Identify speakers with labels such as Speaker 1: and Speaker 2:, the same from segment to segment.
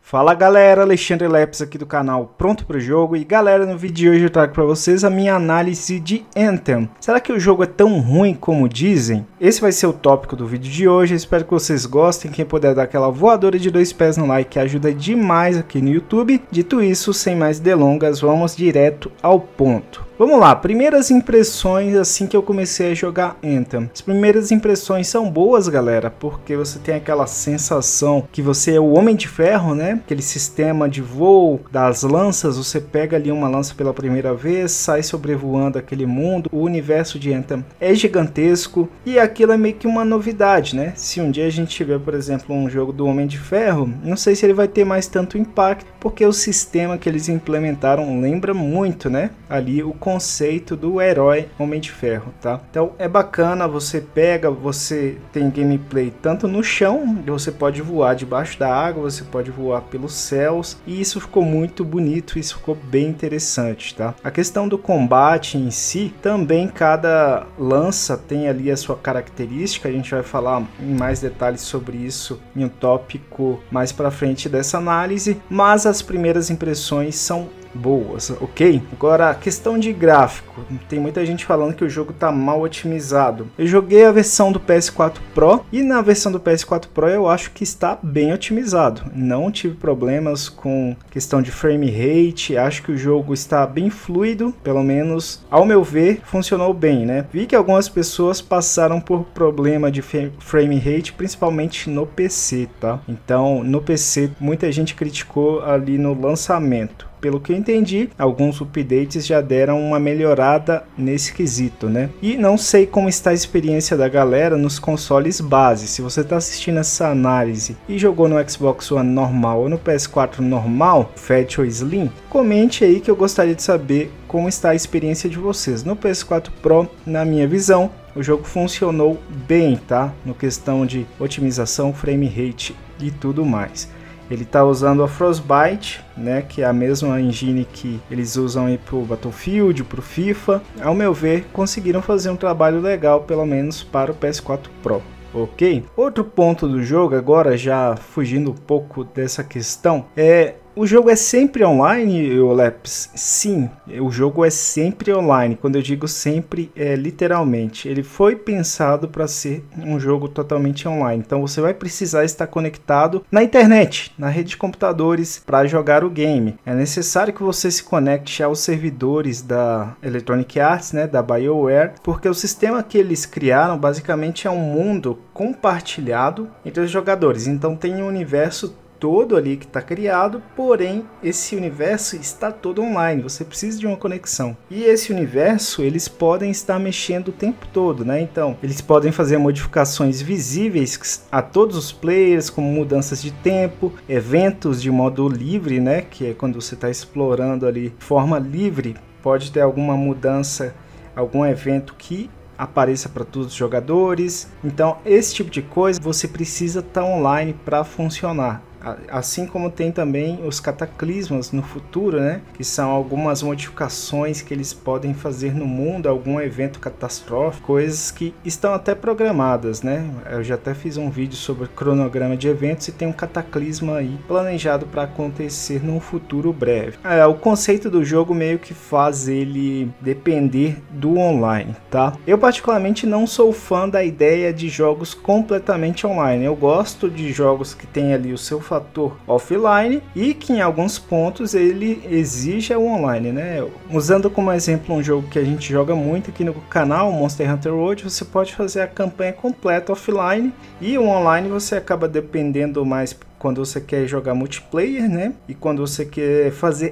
Speaker 1: Fala galera, Alexandre Lepes aqui do canal Pronto Pro Jogo. E galera, no vídeo de hoje eu trago para vocês a minha análise de Anthem. Será que o jogo é tão ruim como dizem? Esse vai ser o tópico do vídeo de hoje, eu espero que vocês gostem. Quem puder dar aquela voadora de 2 pés no like ajuda demais aqui no YouTube. Dito isso, sem mais delongas, vamos direto ao ponto. Vamos lá, primeiras impressões assim que eu comecei a jogar Anthem. As primeiras impressões são boas, galera, porque você tem aquela sensação que você é o Homem de Ferro, né? Aquele sistema de voo das lanças, você pega ali uma lança pela primeira vez, sai sobrevoando aquele mundo. O universo de Anthem é gigantesco e aquilo é meio que uma novidade, né? Se um dia a gente tiver, por exemplo, um jogo do Homem de Ferro, não sei se ele vai ter mais tanto impacto, porque o sistema que eles implementaram lembra muito, né? Ali o conceito do herói Homem de Ferro, tá? Então é bacana, você pega, você tem gameplay tanto no chão, você pode voar debaixo da água, você pode voar pelos céus, e isso ficou muito bonito, isso ficou bem interessante, tá? A questão do combate em si, também cada lança tem ali a sua característica, a gente vai falar em mais detalhes sobre isso em um tópico mais para frente dessa análise, mas as primeiras impressões são boas, ok? Agora a questão de gráfico, tem muita gente falando que o jogo tá mal otimizado. Eu joguei a versão do PS4 Pro e na versão do PS4 Pro eu acho que está bem otimizado. Não tive problemas com questão de frame rate, acho que o jogo está bem fluido, pelo menos ao meu ver funcionou bem, né? Vi que algumas pessoas passaram por problema de frame rate, principalmente no PC, tá? Então no PC muita gente criticou ali no lançamento. Pelo que eu entendi, alguns updates já deram uma melhorada nesse quesito, né? E não sei como está a experiência da galera nos consoles base. Se você está assistindo essa análise e jogou no Xbox One normal ou no PS4 normal, Fat ou Slim, comente aí que eu gostaria de saber como está a experiência de vocês. No PS4 Pro, na minha visão, o jogo funcionou bem, tá? No questão de otimização, frame rate e tudo mais. Ele está usando a Frostbite, né, que é a mesma engine que eles usam aí para o Battlefield, para o FIFA. Ao meu ver, conseguiram fazer um trabalho legal, pelo menos para o PS4 Pro. Ok? Outro ponto do jogo, agora já fugindo um pouco dessa questão, o jogo é sempre online, Lepes? Sim, o jogo é sempre online. Quando eu digo sempre, é literalmente. Ele foi pensado para ser um jogo totalmente online. Então você vai precisar estar conectado na internet, na rede de computadores, para jogar o game. É necessário que você se conecte aos servidores da Electronic Arts, né, da BioWare, porque o sistema que eles criaram basicamente é um mundo compartilhado entre os jogadores. Então tem um universo todo ali que está criado, porém esse universo está todo online, você precisa de uma conexão. E esse universo eles podem estar mexendo o tempo todo, né? Então eles podem fazer modificações visíveis a todos os players, como mudanças de tempo, eventos de modo livre, né? Que é quando você está explorando ali de forma livre, pode ter alguma mudança, algum evento que apareça para todos os jogadores. Então esse tipo de coisa você precisa estar online para funcionar. Assim como tem também os cataclismas no futuro, né? Que são algumas modificações que eles podem fazer no mundo, algum evento catastrófico, coisas que estão até programadas, né? Eu já até fiz um vídeo sobre cronograma de eventos e tem um cataclisma aí planejado para acontecer num futuro breve. O conceito do jogo meio que faz ele depender do online, tá? Eu particularmente não sou fã da ideia de jogos completamente online. Eu gosto de jogos que tem ali o seu fator offline e que em alguns pontos ele exige o online, né? Usando como exemplo um jogo que a gente joga muito aqui no canal, Monster Hunter World, você pode fazer a campanha completa offline e o online você acaba dependendo mais quando você quer jogar multiplayer, né? E quando você quer fazer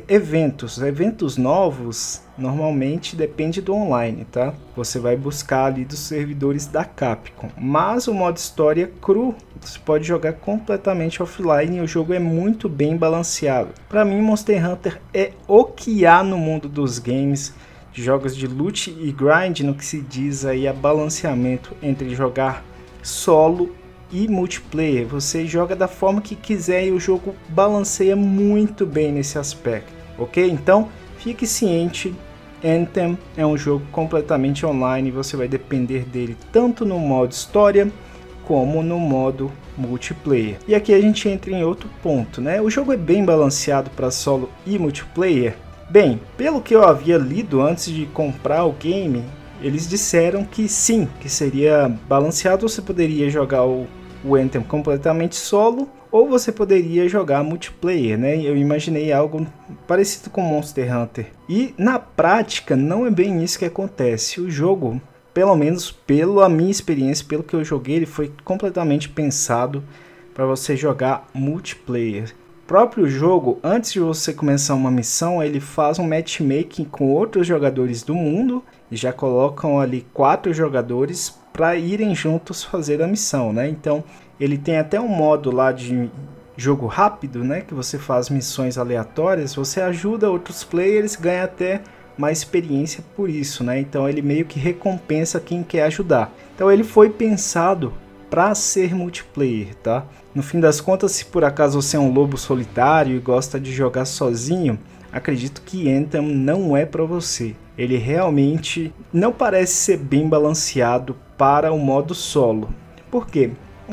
Speaker 1: eventos novos, normalmente depende do online, tá? Você vai buscar ali dos servidores da Capcom. Mas o modo história cru, você pode jogar completamente offline e o jogo é muito bem balanceado. Para mim, Monster Hunter é o que há no mundo dos games, de jogos de loot e grind, no que se diz aí a balanceamento entre jogar solo e multiplayer. Você joga da forma que quiser e o jogo balanceia muito bem nesse aspecto, ok? Então fique ciente, Anthem é um jogo completamente online, você vai depender dele tanto no modo história como no modo multiplayer. E aqui a gente entra em outro ponto, né? O jogo é bem balanceado para solo e multiplayer. Bem, pelo que eu havia lido antes de comprar o game, eles disseram que sim, que seria balanceado. Você poderia jogar o Anthem completamente solo, ou você poderia jogar multiplayer, né? Eu imaginei algo parecido com Monster Hunter. E na prática não é bem isso que acontece. O jogo, pelo menos pela minha experiência, pelo que eu joguei, ele foi completamente pensado para você jogar multiplayer. O próprio jogo, antes de você começar uma missão, ele faz um matchmaking com outros jogadores do mundo e já colocam ali 4 jogadores para irem juntos fazer a missão, né? Então ele tem até um modo lá de jogo rápido, né? Que você faz missões aleatórias, você ajuda outros players, ganha até mais experiência por isso, né? Então ele meio que recompensa quem quer ajudar. Então ele foi pensado para ser multiplayer, tá? No fim das contas, se por acaso você é um lobo solitário e gosta de jogar sozinho, acredito que Anthem não é para você. Ele realmente não parece ser bem balanceado para o modo solo. Por quê?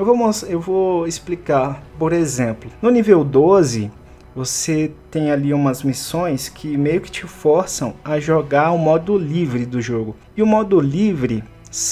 Speaker 1: Eu vou explicar. Por exemplo, no nível 12, você tem ali umas missões que meio que te forçam a jogar o modo livre do jogo. E o modo livre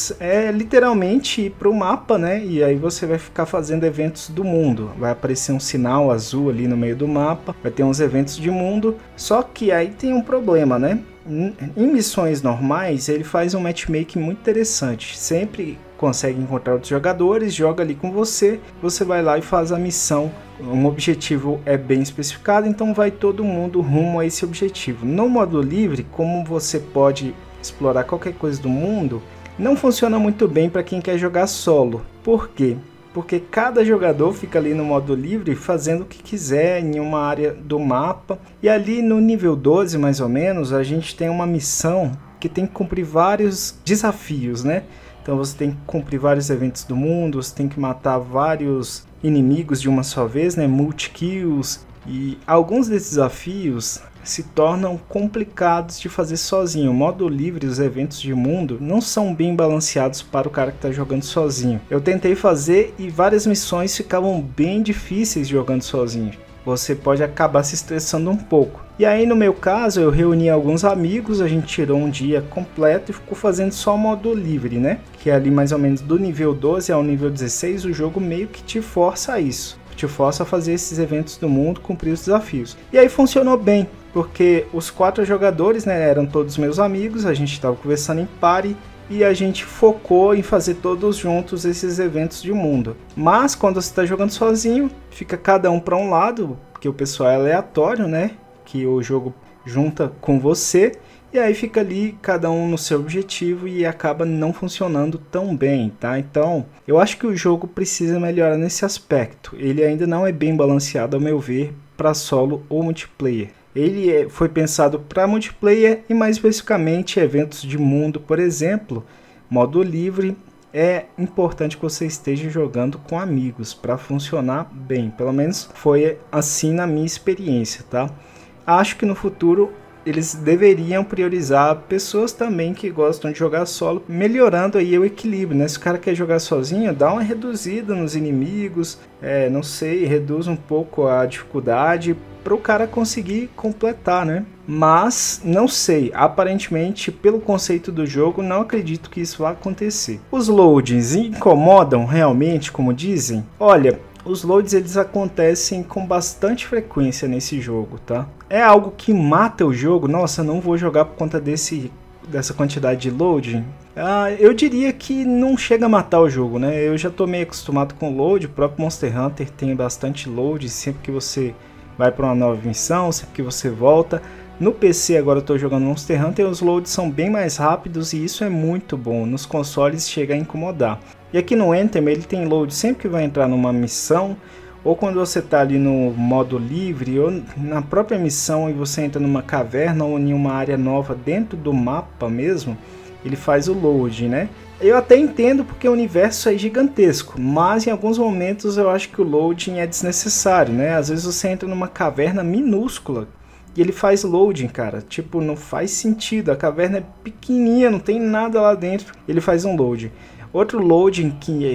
Speaker 1: é literalmente ir para o mapa, né? E aí você vai ficar fazendo eventos do mundo. Vai aparecer um sinal azul ali no meio do mapa, vai ter uns eventos de mundo. Só que aí tem um problema, né? Em missões normais, ele faz um matchmaking muito interessante. Sempre consegue encontrar outros jogadores, joga ali com você, você vai lá e faz a missão. Um objetivo é bem especificado, então vai todo mundo rumo a esse objetivo. No modo livre, como você pode explorar qualquer coisa do mundo, não funciona muito bem para quem quer jogar solo. Por quê? Porque cada jogador fica ali no modo livre fazendo o que quiser em uma área do mapa. E ali no nível 12 mais ou menos, a gente tem uma missão que tem que cumprir vários desafios, né? Então você tem que cumprir vários eventos do mundo, você tem que matar vários inimigos de uma só vez, né? Multi-kills. E alguns desses desafios se tornam complicados de fazer sozinho. O modo livre, os eventos de mundo, não são bem balanceados para o cara que está jogando sozinho. Eu tentei fazer e várias missões ficavam bem difíceis jogando sozinho. Você pode acabar se estressando um pouco. E aí no meu caso eu reuni alguns amigos, a gente tirou um dia completo e ficou fazendo só modo livre, né? Que é ali mais ou menos do nível 12 ao nível 16, o jogo meio que te força a isso. Te força a fazer esses eventos do mundo, cumprir os desafios. E aí funcionou bem, porque os 4 jogadores, né, eram todos meus amigos, a gente estava conversando em party e a gente focou em fazer todos juntos esses eventos de mundo. Mas quando você está jogando sozinho, fica cada um para um lado, porque o pessoal é aleatório, né, que o jogo junta com você. E aí fica ali cada um no seu objetivo e acaba não funcionando tão bem, tá? Então, eu acho que o jogo precisa melhorar nesse aspecto. Ele ainda não é bem balanceado, ao meu ver, para solo ou multiplayer. Ele foi pensado para multiplayer e mais especificamente eventos de mundo, por exemplo, modo livre. É importante que você esteja jogando com amigos para funcionar bem. Pelo menos foi assim na minha experiência, tá? Acho que no futuro eles deveriam priorizar pessoas também que gostam de jogar solo, melhorando aí o equilíbrio, né? Se o cara quer jogar sozinho, dá uma reduzida nos inimigos, não sei, reduz um pouco a dificuldade para o cara conseguir completar, né? Mas, não sei, aparentemente, pelo conceito do jogo, não acredito que isso vá acontecer. Os loadings incomodam realmente, como dizem? Olha, os loads eles acontecem com bastante frequência nesse jogo, tá? É algo que mata o jogo. Nossa, não vou jogar por conta dessa quantidade de loading. Eu diria que não chega a matar o jogo, né? Eu já tô meio acostumado com load. O próprio Monster Hunter tem bastante load. Sempre que você vai para uma nova missão, sempre que você volta. No PC agora eu tô jogando Monster Hunter, os loads são bem mais rápidos e isso é muito bom. Nos consoles chega a incomodar. E aqui no Anthem ele tem load sempre que vai entrar numa missão, ou quando você está ali no modo livre, ou na própria missão e você entra numa caverna ou em uma área nova dentro do mapa mesmo, ele faz o load, né? Eu até entendo porque o universo é gigantesco, mas em alguns momentos eu acho que o loading é desnecessário, né? Às vezes você entra numa caverna minúscula e ele faz loading, cara. Tipo, não faz sentido, a caverna é pequenininha, não tem nada lá dentro, ele faz um loading. Outro loading que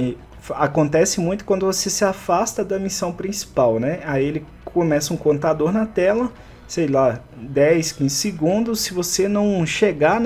Speaker 1: acontece muito quando você se afasta da missão principal, né? Aí ele começa um contador na tela, sei lá, 10, 15 segundos. Se você não chegar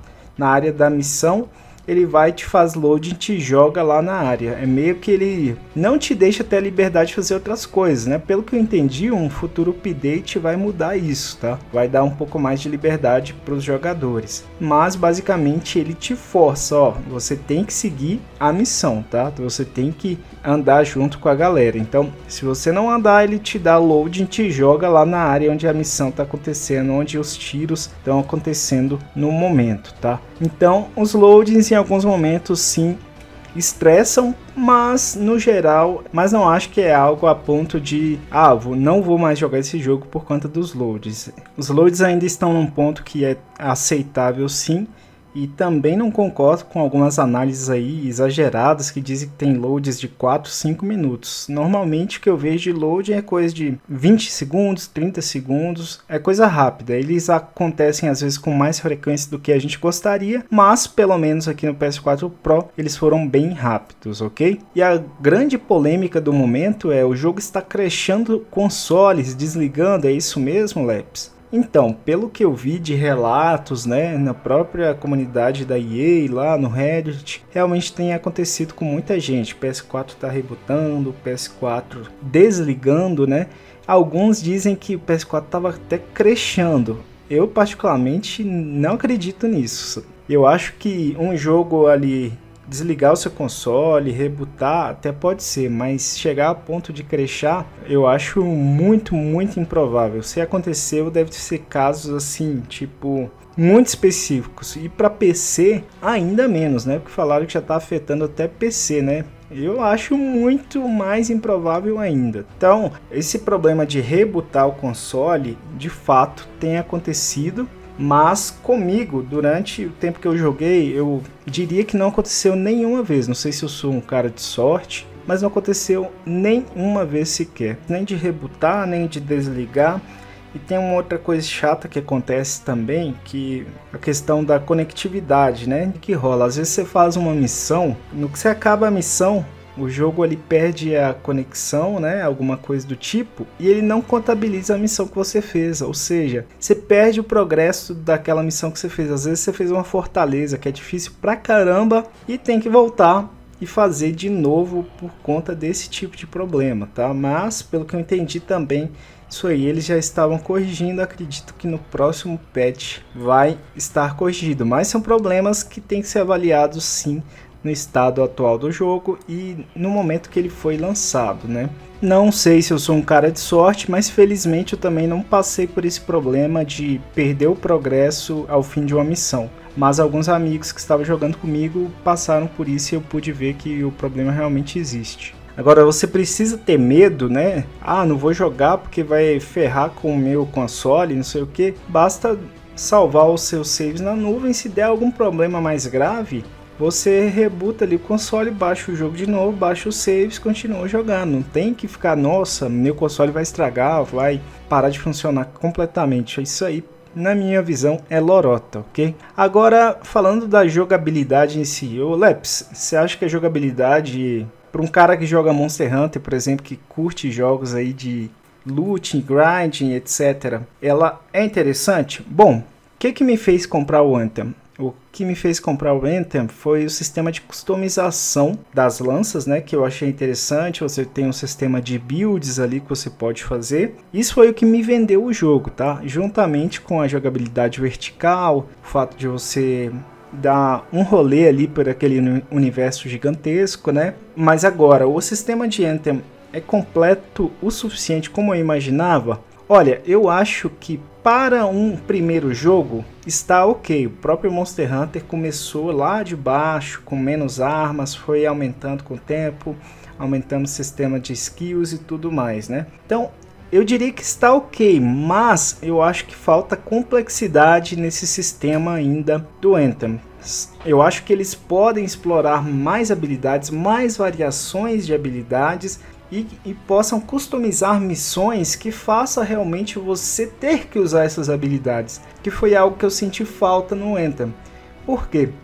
Speaker 1: na área da missão, ele vai, te faz loading, te joga lá na área. É meio que ele não te deixa ter a liberdade de fazer outras coisas, né? Pelo que eu entendi, um futuro update vai mudar isso, tá? Vai dar um pouco mais de liberdade para os jogadores. Mas basicamente ele te força, ó, você tem que seguir a missão, tá? Você tem que andar junto com a galera. Então, se você não andar, ele te dá loading, te joga lá na área onde a missão tá acontecendo, onde os tiros estão acontecendo no momento, tá? Então, os loadings em alguns momentos sim estressam, mas no geral, mas não acho que é algo a ponto de não vou mais jogar esse jogo por conta dos loads. Os loads ainda estão num ponto que é aceitável sim. E também não concordo com algumas análises aí exageradas que dizem que tem loads de 4, 5 minutos. Normalmente o que eu vejo de load é coisa de 20 segundos, 30 segundos, é coisa rápida. Eles acontecem às vezes com mais frequência do que a gente gostaria, mas pelo menos aqui no PS4 Pro eles foram bem rápidos, ok? E a grande polêmica do momento é o jogo está crashando consoles, desligando, é isso mesmo, Leps? Então, pelo que eu vi de relatos, né, na própria comunidade da EA, lá no Reddit, realmente tem acontecido com muita gente. O PS4 está rebutando, o PS4 desligando, né? Alguns dizem que o PS4 estava até crashando. Eu particularmente não acredito nisso. Eu acho que um jogo ali desligar o seu console, rebootar, até pode ser, mas chegar a ponto de crashar, eu acho muito, muito improvável. Se aconteceu, deve ser casos assim, tipo, muito específicos. E para PC, ainda menos, né? Porque falaram que já está afetando até PC, né? Eu acho muito mais improvável ainda. Então, esse problema de rebootar o console, de fato, tem acontecido. Mas comigo, durante o tempo que eu joguei, eu diria que não aconteceu nenhuma vez. Não sei se eu sou um cara de sorte, mas não aconteceu nenhuma vez sequer. Nem de rebootar, nem de desligar. E tem uma outra coisa chata que acontece também, que a questão da conectividade, né? Que rola. Às vezes você faz uma missão, no que você acaba a missão, o jogo ele perde a conexão, né, alguma coisa do tipo, e ele não contabiliza a missão que você fez, ou seja, você perde o progresso daquela missão que você fez. Às vezes você fez uma fortaleza que é difícil pra caramba e tem que voltar e fazer de novo por conta desse tipo de problema, tá? Mas pelo que eu entendi também, isso aí eles já estavam corrigindo, acredito que no próximo patch vai estar corrigido, mas são problemas que tem que ser avaliados sim no estado atual do jogo e no momento que ele foi lançado, né? Não sei se eu sou um cara de sorte, mas felizmente eu também não passei por esse problema de perder o progresso ao fim de uma missão. Mas alguns amigos que estavam jogando comigo passaram por isso e eu pude ver que o problema realmente existe. Agora você precisa ter medo, né? Não vou jogar porque vai ferrar com o meu console, não sei o que. Basta salvar os seus saves na nuvem. Se der algum problema mais grave, você rebuta ali o console, baixa o jogo de novo, baixa os saves, continua jogando. Não tem que ficar, nossa, meu console vai estragar, vai parar de funcionar completamente. Isso aí, na minha visão, é lorota, ok? Agora, falando da jogabilidade em si, Leps, você acha que a jogabilidade, para um cara que joga Monster Hunter, por exemplo, que curte jogos aí de looting, grinding, etc., ela é interessante? Bom, o que me fez comprar o Anthem? O que me fez comprar o Anthem foi o sistema de customização das lanças, né, que eu achei interessante. Você tem um sistema de builds ali que você pode fazer. Isso foi o que me vendeu o jogo, tá? Juntamente com a jogabilidade vertical, o fato de você dar um rolê ali por aquele universo gigantesco, né? Mas agora, o sistema de Anthem é completo o suficiente como eu imaginava? Olha, eu acho que para um primeiro jogo está ok. O próprio Monster Hunter começou lá de baixo, com menos armas, foi aumentando com o tempo, aumentando o sistema de skills e tudo mais, né? Então, eu diria que está ok, mas eu acho que falta complexidade nesse sistema ainda do Anthem. Eu acho que eles podem explorar mais habilidades, mais variações de habilidades, e possam customizar missões que faça realmente você ter que usar essas habilidades, que foi algo que eu senti falta no Anthem. Por quê?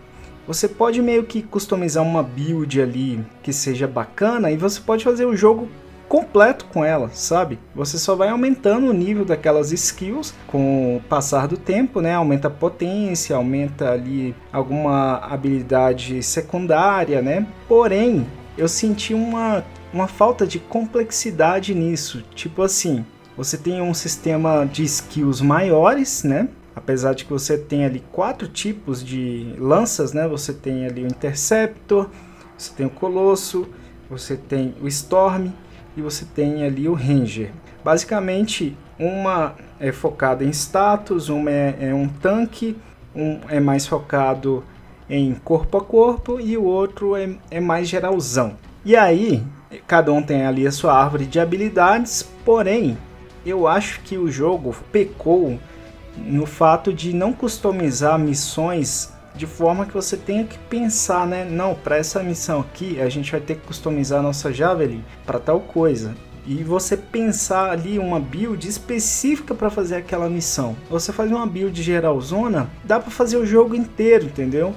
Speaker 1: você pode meio que customizar uma build ali que seja bacana e você pode fazer o jogo completo com ela, sabe? Você só vai aumentando o nível daquelas skills com o passar do tempo, né? Aumenta a potência, aumenta ali alguma habilidade secundária, né? Porém, eu senti uma falta de complexidade nisso. Tipo assim, você tem um sistema de skills maiores, né? Apesar de que você tem ali 4 tipos de lanças, né? Você tem ali o Interceptor, você tem o Colosso, você tem o Storm e você tem ali o Ranger. Basicamente, uma é focada em status, uma é um tanque, um é mais focado em corpo a corpo e o outro é mais geralzão. E aí, cada um tem ali a sua árvore de habilidades, porém, eu acho que o jogo pecou no fato de não customizar missões de forma que você tenha que pensar, né? Não, para essa missão aqui a gente vai ter que customizar a nossa Javelin para tal coisa. E você pensar ali uma build específica para fazer aquela missão. Você faz uma build geralzona, dá para fazer o jogo inteiro, entendeu?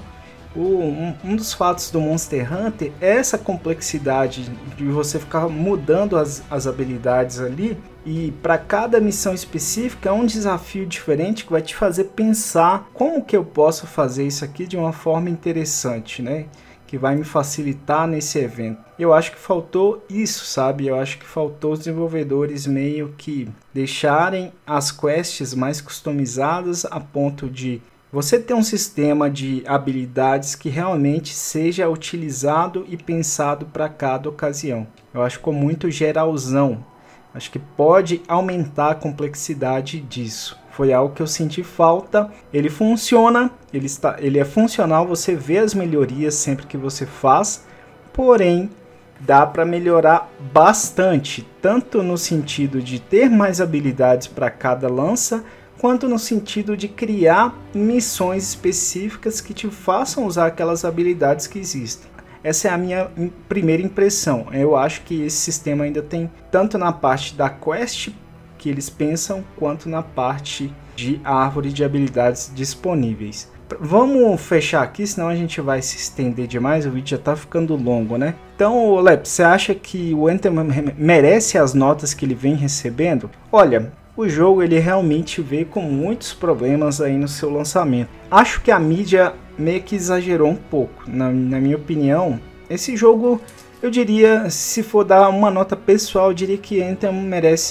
Speaker 1: Um dos fatos do Monster Hunter é essa complexidade de você ficar mudando as habilidades ali, e para cada missão específica é um desafio diferente que vai te fazer pensar como que eu posso fazer isso aqui de uma forma interessante, né? Que vai me facilitar nesse evento. Eu acho que faltou isso, sabe? Eu acho que faltou os desenvolvedores meio que deixarem as quests mais customizadas a ponto de você ter um sistema de habilidades que realmente seja utilizado e pensado para cada ocasião. Eu acho que ficou muito geralzão. Acho que pode aumentar a complexidade disso. Foi algo que eu senti falta. Ele funciona, ele é funcional, você vê as melhorias sempre que você faz, porém dá para melhorar bastante, tanto no sentido de ter mais habilidades para cada lança, quanto no sentido de criar missões específicas que te façam usar aquelas habilidades que existem. Essa é a minha primeira impressão. Eu acho que esse sistema ainda tem, tanto na parte da quest que eles pensam, quanto na parte de árvore de habilidades disponíveis. Vamos fechar aqui, senão a gente vai se estender demais, o vídeo já tá ficando longo, né? Então, Lep, você acha que o Anthem merece as notas que ele vem recebendo? Olha, o jogo ele realmente veio com muitos problemas aí no seu lançamento. Acho que a mídia meio que exagerou um pouco. Na minha opinião, esse jogo, eu diria, se for dar uma nota pessoal, eu diria que Anthem merece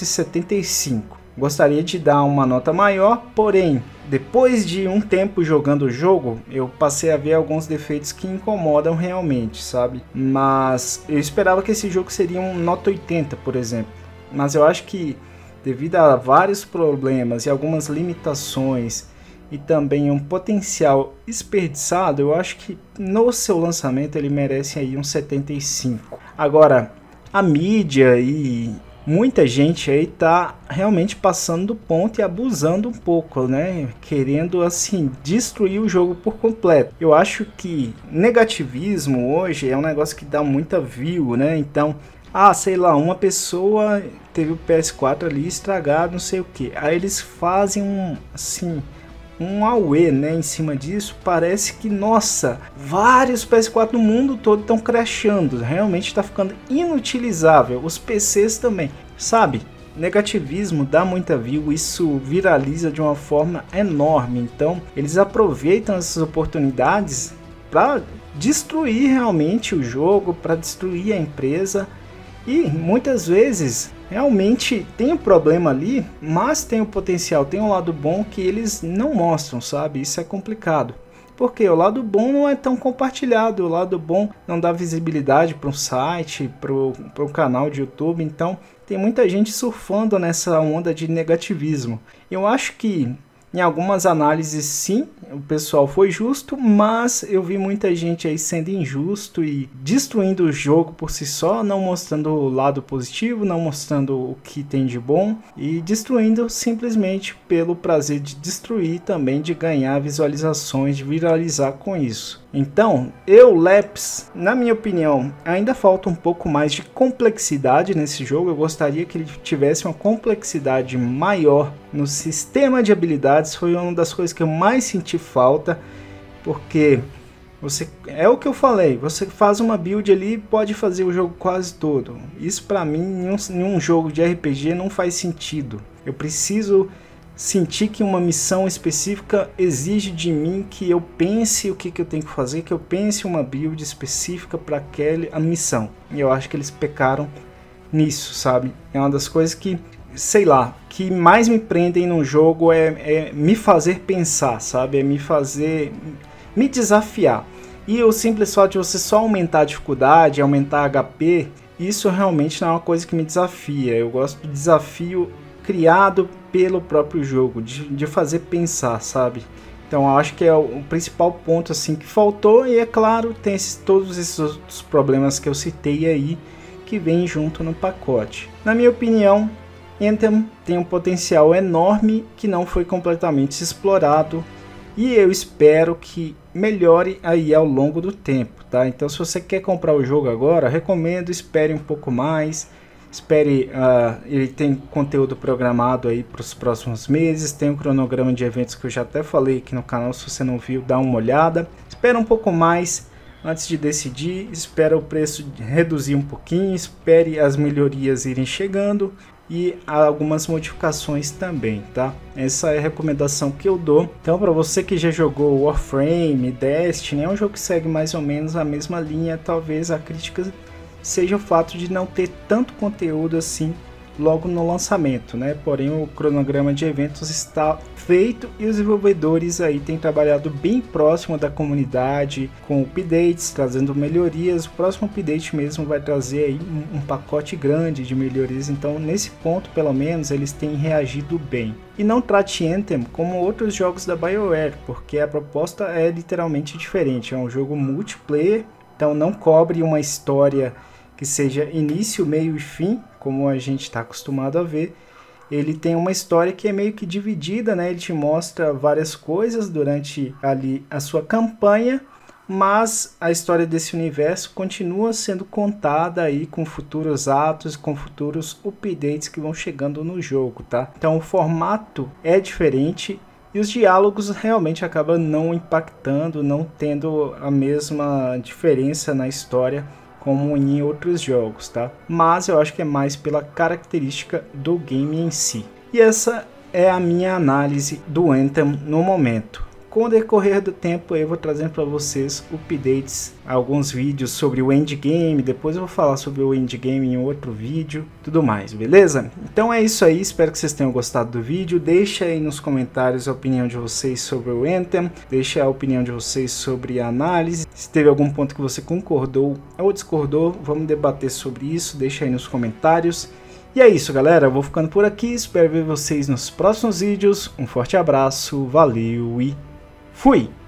Speaker 1: 75. Gostaria de dar uma nota maior, porém, depois de um tempo jogando o jogo, eu passei a ver alguns defeitos que incomodam realmente, sabe? Mas eu esperava que esse jogo seria um nota 80, por exemplo. Mas eu acho que devido a vários problemas e algumas limitações e também um potencial desperdiçado, eu acho que no seu lançamento ele merece aí um 75. Agora, a mídia e muita gente aí tá realmente passando do ponto e abusando um pouco, né? Querendo assim destruir o jogo por completo. Eu acho que negativismo hoje é um negócio que dá muita view, né? Então, sei lá, uma pessoa teve o PS4 ali estragado, não sei o que. Aí eles fazem um auê, né, em cima disso. Parece que, nossa, vários PS4 no mundo todo estão crashando. Realmente está ficando inutilizável. Os PCs também, sabe? Negativismo dá muita view, isso viraliza de uma forma enorme. Então, eles aproveitam essas oportunidades para destruir realmente o jogo, para destruir a empresa. E muitas vezes realmente tem um problema ali, mas tem o potencial, tem um lado bom que eles não mostram, sabe? Isso é complicado. Porque o lado bom não é tão compartilhado, o lado bom não dá visibilidade para um site, para um canal de YouTube. Então tem muita gente surfando nessa onda de negativismo. Eu acho que em algumas análises sim, o pessoal foi justo, mas eu vi muita gente aí sendo injusto e destruindo o jogo por si só, não mostrando o lado positivo, não mostrando o que tem de bom e destruindo simplesmente pelo prazer de destruir, também de ganhar visualizações, de viralizar com isso. Então, Leps, na minha opinião, ainda falta um pouco mais de complexidade nesse jogo. Eu gostaria que ele tivesse uma complexidade maior no sistema de habilidades. Foi uma das coisas que eu mais senti falta, porque É o que eu falei, você faz uma build ali e pode fazer o jogo quase todo. Isso pra mim, em um jogo de RPG não faz sentido. Eu preciso sentir que uma missão específica exige de mim que eu pense o que eu tenho que fazer, que eu pense uma build específica para aquela missão. E eu acho que eles pecaram nisso, sabe? É uma das coisas que, sei lá, que mais me prendem no jogo é me fazer pensar, sabe? É me desafiar. E o simples fato de você só aumentar a dificuldade, aumentar HP, isso realmente não é uma coisa que me desafia. Eu gosto do desafio criado pelo próprio jogo, de fazer pensar, sabe? Então eu acho que é o principal ponto assim que faltou, e é claro, tem todos esses outros problemas que eu citei aí, que vem junto no pacote. Na minha opinião, Anthem tem um potencial enorme que não foi completamente explorado, e eu espero que melhore aí ao longo do tempo, tá? Então se você quer comprar o jogo agora, recomendo, espere um pouco mais, espere, ele tem conteúdo programado aí para os próximos meses, tem um cronograma de eventos que eu já até falei aqui no canal, se você não viu, dá uma olhada, espera um pouco mais antes de decidir, espera o preço reduzir um pouquinho, espere as melhorias irem chegando e algumas modificações também, tá? Essa é a recomendação que eu dou. Então, para você que já jogou Warframe, Destiny, é um jogo que segue mais ou menos a mesma linha. Talvez a crítica seja o fato de não ter tanto conteúdo assim logo no lançamento, né? Porém, o cronograma de eventos está feito e os desenvolvedores aí têm trabalhado bem próximo da comunidade, com updates, trazendo melhorias. O próximo update mesmo vai trazer aí um pacote grande de melhorias, então nesse ponto pelo menos eles têm reagido bem. E não trate Anthem como outros jogos da BioWare, porque a proposta é literalmente diferente, é um jogo multiplayer, então não cobre uma história que seja início, meio e fim, como a gente está acostumado a ver. Ele tem uma história que é meio que dividida, né? Ele te mostra várias coisas durante ali a sua campanha, mas a história desse universo continua sendo contada aí com futuros atos, com futuros updates que vão chegando no jogo, tá? Então o formato é diferente e os diálogos realmente acabam não impactando, não tendo a mesma diferença na história como em outros jogos, tá? Mas eu acho que é mais pela característica do game em si. E essa é a minha análise do Anthem no momento. Com o decorrer do tempo eu vou trazendo para vocês updates, alguns vídeos sobre o endgame, depois eu vou falar sobre o endgame em outro vídeo, tudo mais, beleza? Então é isso aí, espero que vocês tenham gostado do vídeo, deixa aí nos comentários a opinião de vocês sobre o Anthem, deixa a opinião de vocês sobre a análise, se teve algum ponto que você concordou ou discordou, vamos debater sobre isso, deixa aí nos comentários. E é isso, galera, eu vou ficando por aqui, espero ver vocês nos próximos vídeos, um forte abraço, valeu e fui!